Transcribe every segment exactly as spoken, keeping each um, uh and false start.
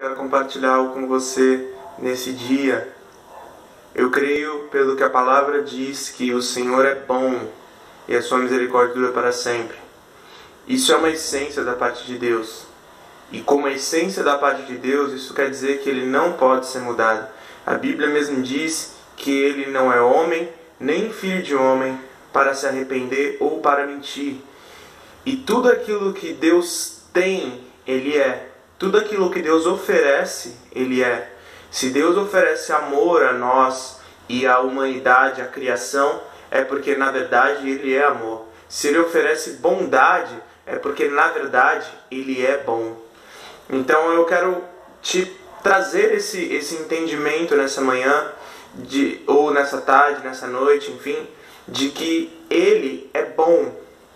Quero compartilhar algo com você nesse dia. Eu creio, pelo que a palavra diz, que o Senhor é bom e a sua misericórdia dura para sempre. Isso é uma essência da parte de Deus. E como a essência da parte de Deus, isso quer dizer que ele não pode ser mudado. A Bíblia mesmo diz que ele não é homem, nem filho de homem, para se arrepender ou para mentir. E tudo aquilo que Deus tem, ele é. Tudo aquilo que Deus oferece, ele é. Se Deus oferece amor a nós e à humanidade, à criação, é porque na verdade ele é amor. Se ele oferece bondade, é porque na verdade ele é bom. Então eu quero te trazer esse, esse entendimento nessa manhã, de, ou nessa tarde, nessa noite, enfim, de que ele é bom,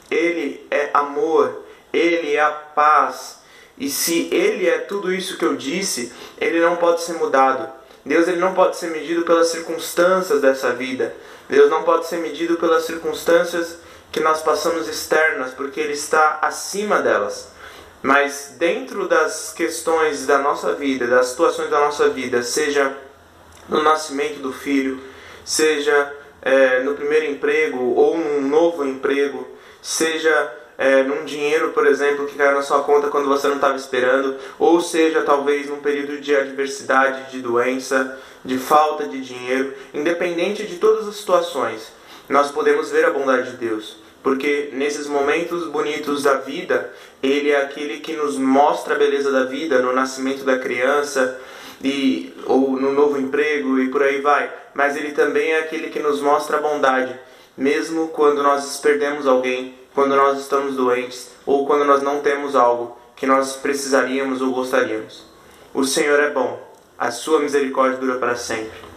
ele é amor, ele é a paz. E se ele é tudo isso que eu disse, ele não pode ser mudado. Deus ele não pode ser medido pelas circunstâncias dessa vida. Deus não pode ser medido pelas circunstâncias que nós passamos externas, porque ele está acima delas. Mas dentro das questões da nossa vida, das situações da nossa vida, seja no nascimento do filho, seja é, no primeiro emprego ou num novo emprego, seja é, num dinheiro, por exemplo, que caiu na sua conta quando você não estava esperando, ou seja, talvez num período de adversidade, de doença, de falta de dinheiro, independente de todas as situações, nós podemos ver a bondade de Deus. Porque nesses momentos bonitos da vida, ele é aquele que nos mostra a beleza da vida, no nascimento da criança, e, ou no novo emprego e por aí vai. Mas ele também é aquele que nos mostra a bondade, mesmo quando nós perdemos alguém, quando nós estamos doentes, ou quando nós não temos algo que nós precisaríamos ou gostaríamos. O Senhor é bom, a sua misericórdia dura para sempre.